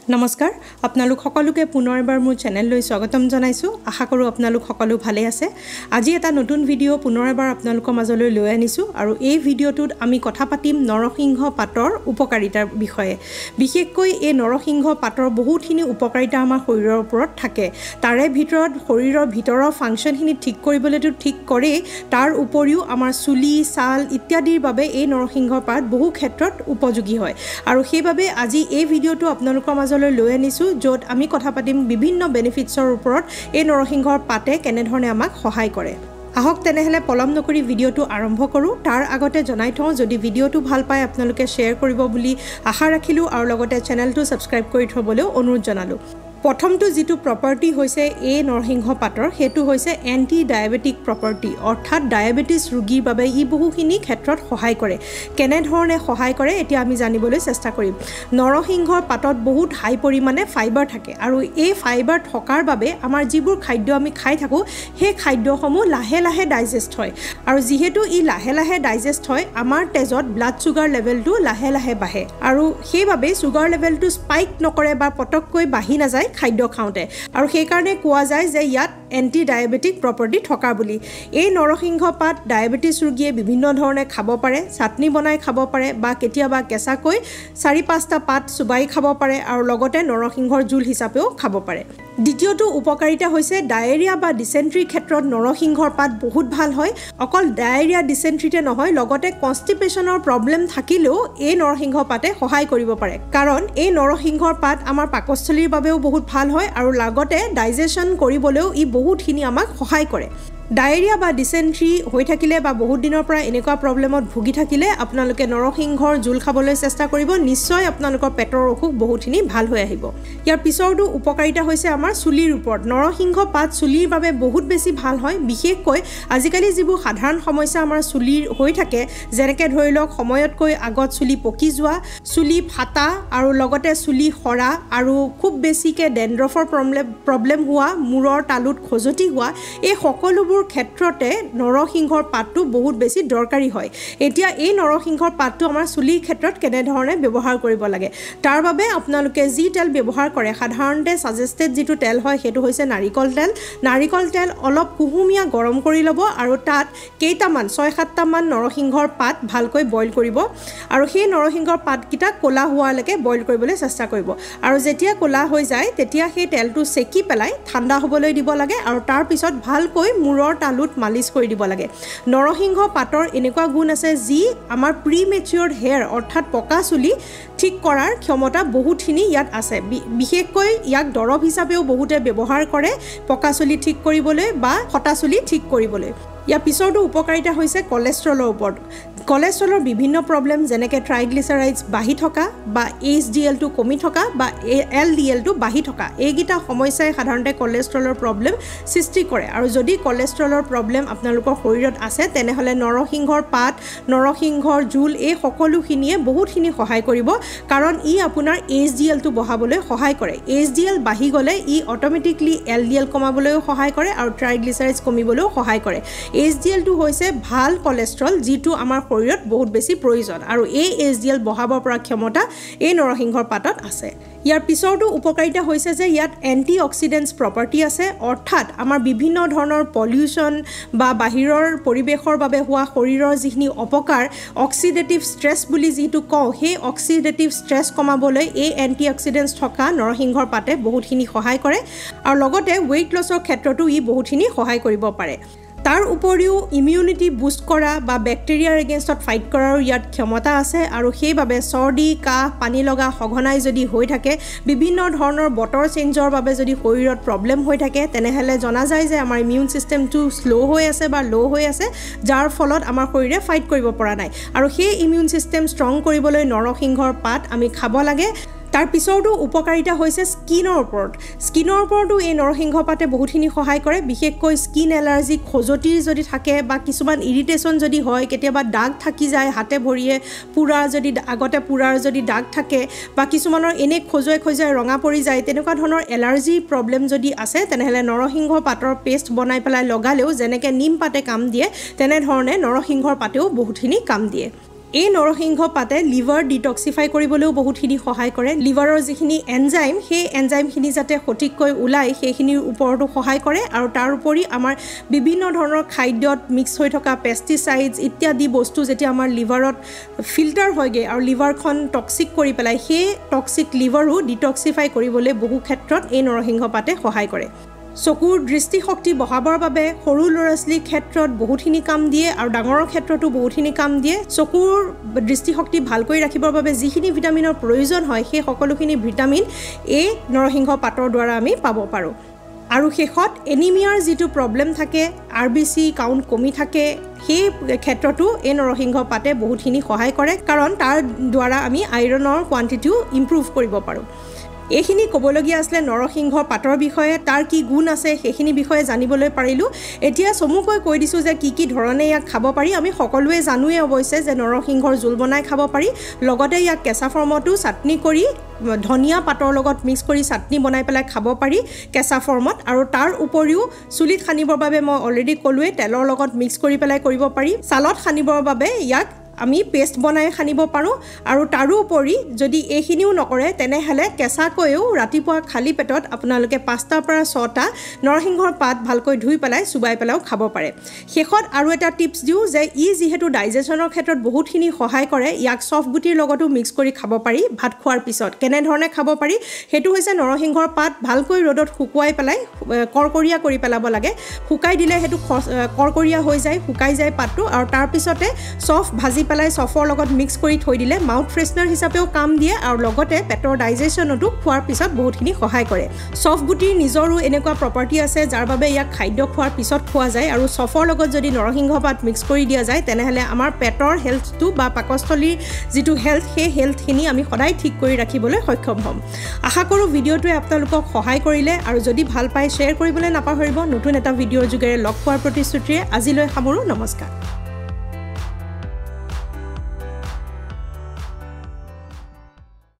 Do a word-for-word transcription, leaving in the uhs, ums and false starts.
নমস্কাৰ আপোনালোক সকলোকে পুনৰ এবাৰ মোৰ চেনেললৈ স্বাগতম জনাইছো আশা কৰো আপোনালোক সকলো ভালে আছে আজি এটা নতুন ভিডিও পুনৰ এবাৰ আপোনালোকৰ মাজলৈ লৈ আনিছো আৰু এই ভিডিওটোত আমি কথা পাতিম নৰসিংহ পাতৰ উপকাৰিতাৰ বিষয়ে বিশেষকৈ এই নৰসিংহ পাতৰ বহুতখিনি উপকাৰিতা আমাৰ শৰীৰৰ ওপৰত থাকে তাৰে ভিতৰত শৰীৰৰ ভিতৰৰ ফাংচনখিনি ঠিক কৰিবলৈটো ঠিক কৰে তাৰ উপৰিও আমাৰ চুলি ছাল ইত্যাদিৰ বাবে এই নৰসিংহ পাত বহু ক্ষেত্ৰত উপযোগী হয় আৰু সেইবাবে আজি এই ভিডিওটো আপোনালোকৰ মাজলৈ লৈ আনিছো য'ত আমি কথা পাতিম বিভিন্ন বেনিফিটছৰ ওপৰত এই নৰসিংহৰ পাতে কেনেধৰণে আমাক সহায় কৰে আহক তেনেহলে পলম নকৰি ভিডিওটো আৰম্ভ কৰো তাৰ আগতে জনাই থওঁ যদি ভিডিওটো ভাল পায় আপোনালোকে শেয়াৰ কৰিব বুলি আশা ৰাখিলো আৰু লগতে চেনেলটো সাবস্ক্ৰাইব কৰি থবলৈ অনুৰোধ জনালো প্ৰথমটো যেটো প্ৰপাৰ্টি হৈছে এই নৰসিংহ পাতৰ হেতু হৈছে এন্টি ডায়াবেটিক প্ৰপাৰ্টি অৰ্থাৎ ডায়াবেটিস ৰোগীৰ বাবে ই বহুখিনি ক্ষেত্ৰত সহায় কৰে কেনে ধৰণে সহায় কৰে এতিয়া আমি জানিবলৈ চেষ্টা কৰিম নৰসিংহৰ পাতত বহুত হাই পৰিমাণে ফাইবাৰ থাকে আৰু এই ফাইবাৰ থকাৰ বাবে আমাৰ যিবোৰ খাদ্য আমি খাই থাকো সেই খাদ্যসমূহ লাহে লাহে ডাইজেষ্ট হয় আৰু যেহেতু ই লাহে লাহে ডাইজেষ্ট হয় আমাৰ তেজত ব্লাড সুগাৰ লেভেলটো লাহে লাহে বাঢ়ে আৰু সেইভাবে সুগাৰ লেভেলটো স্পাইক নকৰে বা পটককৈ বাঢ়ি নাযায় খাদ্য খাওঁতে আৰু সেই কাৰণে কোৱা যায় যে ইয়াত এন্টি ডায়াবেটিক প্ৰপাৰ্টি থকা বুলি এই নৰসিংহ পাত ডায়াবেটিস ৰোগীয়ে বিভিন্ন ধৰণে খাব পাৰে চাটনি বনাই খাব পাৰে বা কেতিয়াবা কেঁচাকৈ চাৰি পাঁচটা পাত চুবাই খাব পাৰে আৰু লগতে নৰসিংহৰ জোল হিচাপেও খাব পাৰে দ্বিতীয়টো উপকাৰিতা হৈছে ডায়েৰিয়া বা ডিসেন্ট্ৰি ক্ষেত্ৰত নৰসিংহৰ পাত বহুত ভাল হয় অকল ডায়েৰিয়া ডিসেন্ট্ৰিতে নহয় লগতে কনষ্টিপেশনৰ প্ৰবলেম থাকিলেও এই নৰসিংহ পাতে সহায় কৰিব পাৰে কাৰণ এই নৰসিংহৰ পাত আমাৰ পাকস্থলীৰ বাবেও বহুত ভাল হয় আৰু লগতে ডাইজেশন কৰিবলৈও ই বহুতখিনি আমাক সহায় কৰে ডায়েৰিয়া বা ডিসেন্ট্ৰি হৈ থাকিলে বা বহুত দিনৰ পৰা এনেকুৱা প্ৰবলেমত ভুগি থাকিলে আপোনালোকে নৰসিংহৰ জোল খাবলৈ চেষ্টা কৰিব নিশ্চয় আপোনালোকৰ পেটৰ অসুখ বহুতখিনি ভাল হৈ আহিব ইয়াৰ পিছৰটো উপকাৰিতা হৈছে আমাৰ চুলিৰ ওপৰত নৰসিংহ পাত চুলিৰ বাবে বহুত বেছি ভাল হয় বিশেষকৈ আজিকালি যিবোৰ সাধাৰণ সমস্যা আমাৰ চুলিৰ হৈ থাকে যেনেকে ধৰি লওক সময়তকৈ আগত চুলি পকি যোৱা চুলি ফাটা আৰু লগতে চুলি সৰা আৰু খুব বেছিকে ডেন্ড্ৰফৰ প্ৰবলেম প্ৰবলেম হোৱা মূৰৰ তালুত খজতি হোৱা এই সকলোবোৰ ক্ষেত্ৰতে নৰসিংহৰ পাতটো বহুত বেছি দৰকাৰী হয় এতিয়া এই নৰসিংহৰ পাতটো আমাৰ চুলিৰ ক্ষেত্ৰত কেনে ধৰণে ব্যৱহাৰ কৰিব লাগে তাৰ বাবে আপোনালোকে যি তেল ব্যৱহাৰ কৰে সাধাৰণতে সাজেষ্টেড যেটো তেল হয় হেতু হৈছে নাৰিকল তেল নাৰিকল তেল অলপ কুহুমিয়া গৰম কৰি লব আৰু তাত কেইটামান ছয় সাতটা মান নৰসিংহৰ পাত ভালকৈ বইল কৰিব আৰু সেই নৰসিংহৰ পাতকিটা কোলা হোৱালৈকে বইল কৰিবলৈ চেষ্টা কৰিব আৰু যেতিয়া কোলা হৈ যায় তেতিয়া সেই তেলটো সেকি পেলাই ঠাণ্ডা হ'বলৈ দিব লাগে আৰু তাৰ পিছত ভালকৈ মূৰৰ তালুত মালিশ কৰি দিব লাগে নৰসিংহ পাতৰ এনেকুৱা গুণ আছে যি আমাৰ প্ৰিমেচিউৰড হেয়াৰ অৰ্থাৎ পকা চুলি ঠিক কৰাৰ ক্ষমতা বহুতখিনি ইয়াত আছে বিশেষকৈ ইয়াক দৰৱ হিচাপেও বহুতে ব্যৱহাৰ কৰে পকা চুলি ঠিক কৰিবলৈ বা ফটা চুলি ঠিক কৰিবলৈ ইয়াৰ পিছৰটো উপকাৰিতা হৈছে কোলেষ্ট্ৰলৰ ওপৰত কোলেষ্ট্ৰলৰ বিভিন্ন প্ৰবলেম যেনেকৈ ট্ৰাইগ্লিচাৰাইডছ বাঢ়ি থকা বা এইচ ডি এল টো কমি থকা বা এল ডি এল টো বাঢ়ি থকা এইকেইটা সমস্যাই সাধাৰণতে কোলেষ্ট্ৰলৰ প্ৰবলেম সৃষ্টি কৰে আৰু যদি কোলেষ্ট্ৰলৰ প্ৰবলেম আপোনালোকৰ শৰীৰত আছে তেনেহলে নৰসিংহৰ পাত নৰসিংহৰ জোল এই সকলোখিনিয়ে বহুতখিনি সহায় কৰিব কাৰণ ই আপোনাৰ এইচ ডি এল টো বঢ়াবলৈ সহায় কৰে এইচ ডি এল বাঢ়ি গলে ই অটোমেটিকলি এল ডি এল কমাবলৈও সহায় কৰে আৰু ট্ৰাইগ্লিচাৰাইডছ কমিবলৈও সহায় কৰে এইচ ডি এল টো হৈছে ভাল কোলেষ্ট্ৰল যেটো আমাৰ শৰীৰত বহুত বেছি প্ৰয়োজন আৰু এই এইচ ডি এল বঢ়াব পৰা ক্ষমতা এই নৰসিংহৰ পাতত আছে ইয়াৰ পিছৰটো উপকাৰিতা হৈছে যে ইয়াত এন্টি অক্সিডেন্টছ প্ৰপাৰ্টি আছে অৰ্থাৎ আমাৰ বিভিন্ন ধৰণৰ পলিউশন বা বাহিৰৰ পৰিবেশৰ বাবে হোৱা শৰীৰৰ যিখিনি অপকাৰ অক্সিডেটিভ ষ্ট্ৰেছ বুলি যেটো কওঁ সেই অক্সিডেটিভ ষ্ট্ৰেছ কমাবলৈ এই এন্টি অক্সিডেন্টছ থকা নৰসিংহৰ পাতে বহুতখিনি সহায় কৰে আৰু লগতে ওয়েট লছৰ ক্ষেত্ৰতো ই বহুতখিনি সহায় কৰিব পাৰে তাৰ উপৰিও ইমিউনিটি বুষ্ট কৰা বা ব্যাকটেৰিয়াৰ এগেইনষ্টত ফাইট কৰাৰ ইয়াত ক্ষমতা আছে আৰু সেইভাবে চৰ্দি কাহ পানী লগা সঘনাই যদি হৈ থাকে বিভিন্ন ধৰণৰ বতৰ চেঞ্জৰ বাবে যদি শৰীৰত প্ৰবলেম হৈ থাকে তেনেহলে জনা যায় যে আমাৰ ইমিউন সিস্টেমটো স্লো হৈ আছে বা লো হৈ আছে যাৰ ফলত আমাৰ শৰীৰে ফাইট কৰিব পৰা নাই আৰু সেই ইমিউন সিস্টেম ষ্ট্ৰং কৰিবলৈ নৰসিংহৰ পাত আমি খাব লাগে তাৰ পিছৰটো উপকাৰিতা হৈছে স্কিনৰ ওপৰত স্কিনৰ ওপৰতো এই নৰসিংহ পাতে বহুতখিনি সহায় কৰে বিশেষকৈ স্কিন এলাৰ্জি খজতি যদি থাকে বা কিছুমান ইৰিটেশন যদি হয় কেতিয়াবা দাগ থাকি যায় হাতে ভৰিয়ে পুৰা যদি আগতে পুৰাৰ যদি দাগ থাকে বা কিছুমানৰ এনে খজুৱাই খজুৱাই ৰঙা পৰি যায় তেনেকুৱা ধৰণৰ এলাৰ্জি প্ৰবলেম যদি আছে তেনেহলে নৰসিংহ পাতৰ পেষ্ট বনাই পেলাই লগালেও যেনেকৈ নিম পাতে কাম দিয়ে তেনে ধৰণে নৰসিংহৰ পাতেও বহুতখিনি কাম দিয়ে এই নৰসিংহ পাতে লিভাৰ ডিটক্সিফাই কৰিবলৈও বহুতখিনি সহায় কৰে লিভাৰৰ যিখিনি এনজাইম সেই এনজাইমখিনি যাতে সঠিককৈ ওলাই সেইখিনিৰ ওপৰতো সহায় কৰে আৰু তাৰ উপৰি আমাৰ বিভিন্ন ধৰণৰ খাদ্যত মিক্স হৈ থকা পেষ্টিচাইডছ ইত্যাদি বস্তু যেতিয়া আমাৰ লিভাৰত ফিল্টাৰ হয়গে আৰু লিভাৰখন টক্সিক কৰি পেলাই সেই টক্সিক লিভাৰো ডিটক্সিফাই কৰিবলৈ বহু ক্ষেত্ৰত এই নৰসিংহ পাতে সহায় কৰে চকুৰ দৃষ্টিশক্তি বঢ়াবৰ বাবে সৰু ল'ৰা-ছোৱালীৰ ক্ষেত্ৰত বহুতখিনি কাম দিয়ে আৰু ডাঙৰৰ ক্ষেত্ৰতো বহুতখিনি কাম দিয়ে চকুৰ দৃষ্টিশক্তি ভালকৈ ৰাখিবৰ বাবে যিখিনি ভিটামিনৰ প্ৰয়োজন হয় সেই সকলোখিনি ভিটামিন এই নৰসিংহ পাতৰ দ্বাৰা আমি পাব পাৰোঁ আৰু শেষত এনিমিয়াৰ যিটো প্ৰব্লেম থাকে আৰ বি চি কাউণ্ট কমি থাকে সেই ক্ষেত্ৰতো এই নৰসিংহ পাতে বহুতখিনি সহায় কৰে কাৰণ তাৰ দ্বাৰা আমি আইৰণৰ কোৱান্টিটিও ইম্প্ৰুভ কৰিব পাৰোঁ এইখিনি ক'বলগীয়া আছিলে নৰসিংহৰ পাতৰ বিষয়ে তাৰ কি গুণ আছে সেইখিনি বিষয়ে জানিবলৈ পাৰিলোঁ এতিয়া চমুকৈ কৈ দিছোঁ যে কি কি ধৰণে ইয়াক খাব পাৰি আমি সকলোৱে জানোৱে অৱশ্যে যে নৰসিংহৰ জোল বনাই খাব পাৰি লগতে ইয়াক কেঁচা ফৰ্মতো চাটনি কৰি ধনিয়া পাতৰ লগত মিক্স কৰি চাটনি বনাই পেলাই খাব পাৰি কেঁচা ফৰ্মত আৰু তাৰ উপৰিও চুলিত সানিবৰ বাবে মই অলৰেডি ক'লোৱে তেলৰ লগত মিক্স কৰি পেলাই কৰিব পাৰি ছালত সানিবৰ বাবে ইয়াক আমি পেষ্ট বনাই খানিব পাৰোঁ আৰু তাৰোপৰি যদি এইখিনিও নকৰে তেনেহ'লে কেঁচাকৈও ৰাতিপুৱা খালী পেটত আপোনালোকে পাঁচটাৰ পৰা ছটা নৰসিংহৰ পাত ভালকৈ ধুই পেলাই চুবাই পেলাইও খাব পাৰে শেষত আৰু এটা টিপছ দিওঁ যে ই যিহেতু ডাইজেশ্যনৰ ক্ষেত্ৰত বহুতখিনি সহায় কৰে ইয়াক চফ গুটিৰ লগতো মিক্স কৰি খাব পাৰি ভাত খোৱাৰ পিছত কেনেধৰণে খাব পাৰি সেইটো হৈছে নৰসিংহৰ পাত ভালকৈ ৰ'দত শুকুৱাই পেলাই কৰকৰীয়া কৰি পেলাব লাগে শুকাই দিলে সেইটো কৰকৰীয়া হৈ যায় শুকাই যায় পাতটো আৰু তাৰপিছতে চফ ভাজি পেলাই চফৰ লগত মিক্স কৰি থৈ দিলে মাউথ ফ্ৰেছনাৰ হিচাপেও কাম দিয়ে আৰু লগতে পেটৰ ডাইজেশ্যনতো খোৱাৰ পিছত বহুতখিনি সহায় কৰে চফ গুটিৰ নিজৰো এনেকুৱা প্ৰপাৰ্টি আছে যাৰ বাবে ইয়াক খাদ্য খোৱাৰ পিছত খোৱা যায় আৰু চফৰ লগত যদি নৰসিংহ পাত মিক্স কৰি দিয়া যায় তেনেহ'লে আমাৰ পেটৰ হেল্থটো বা পাকস্থলীৰ যিটো হেল্থ সেই হেল্থখিনি আমি সদায় ঠিক কৰি ৰাখিবলৈ সক্ষম হ'ম আশা কৰোঁ ভিডিঅ'টোৱে আপোনালোকক সহায় কৰিলে আৰু যদি ভাল পায় শ্বেয়াৰ কৰিবলৈ নাপাহৰিব নতুন এটা ভিডিঅ'ৰ যোগেৰে লগ পোৱাৰ প্ৰতিশ্ৰুতিৰে আজিলৈ সামৰোঁ নমস্কাৰ